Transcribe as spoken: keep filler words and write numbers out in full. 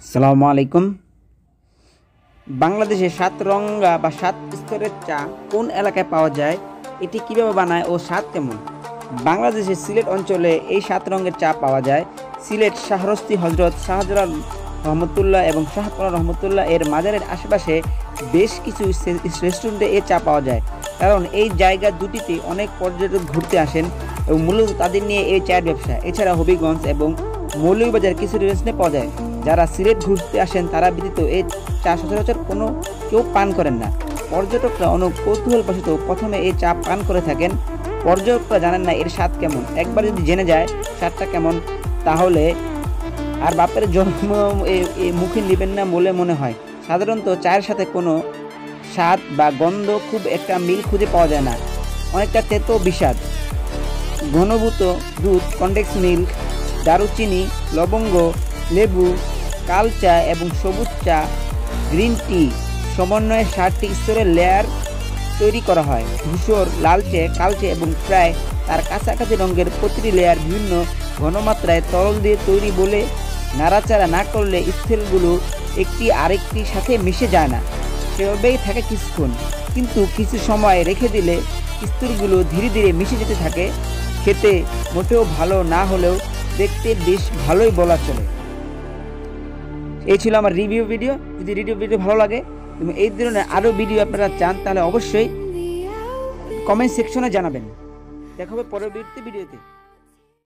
আসসালামু আলাইকুম। বাংলাদেশে সাত রঙা বা সাত স্তরের চা কোন এলাকায় পাওয়া যায়, এটি কিভাবে বানায় ও স্বাদ কেমন? বাংলাদেশের সিলেট অঞ্চলে এই সাত রঙের চা পাওয়া যায়। সিলেট শাহরস্তি হজরত শাহজালাল রহমতুল্লাহ এবং শাহপরা রহমতুল্লাহ এর মাজারের আশেপাশে বেশ কিছু রেস্টুরেন্টে এই চা পাওয়া যায়, কারণ এই জায়গা দুটিতে অনেক পর্যটক ঘুরতে আসেন এবং মূলত তাদের নিয়ে এই চায়ের ব্যবসা। এছাড়া হবিগঞ্জ এবং মৌলভীবাজার কিছু রেস্টুরেন্টে পাওয়া যায়। যারা সিলেট ঘুরতে আসেন তারা ব্যতীত এই চা সচরাচর কোনো কেউ পান করেন না। পর্যটকরা অনেক কৌতূহলবশত প্রথমে এই চা পান করে থাকেন। পর্যটকরা জানেন না এর স্বাদ কেমন। একবার যদি জেনে যায় স্বাদটা কেমন, তাহলে আর বাপের জন্ম মুখে নেবেন না বলে মনে হয়। সাধারণত চায়ের সাথে কোনো স্বাদ বা গন্ধ খুব একটা মিল খুঁজে পাওয়া যায় না, অনেকটা তেতো বিষাদ। ঘনীভূত দুধ, কনডেন্স মিল্ক, দারুচিনি, লবঙ্গ, লেবু, কাল চা এবং সবুজ চা, গ্রিন টি সমন্বয়ে ষাটটি স্তরের লেয়ার তৈরি করা হয়। ধূসর, লালচে, কালচে এবং প্রায় তার কাছাকাছি রঙের প্রতিটি লেয়ার বিভিন্ন ঘনমাত্রায় তরল দিয়ে তৈরি বলে নাড়াচাড়া না করলে স্থলগুলো একটি আরেকটির সাথে মিশে যায় না, সেভাবেই থাকে কিছুক্ষণ। কিন্তু কিছু সময় রেখে দিলে স্তরগুলো ধীরে ধীরে মিশে যেতে থাকে। খেতে মোটেও ভালো না হলেও দেখতে বেশ ভালোই বলা চলে। এই ছিল আমার রিভিউ ভিডিও। যদি রিভিউ ভিডিও ভালো লাগে এবং এই ধরনের আরও ভিডিও আপনারা চান, তাহলে অবশ্যই কমেন্ট সেকশনে জানাবেন। দেখা হবে পরবর্তী ভিডিওতে।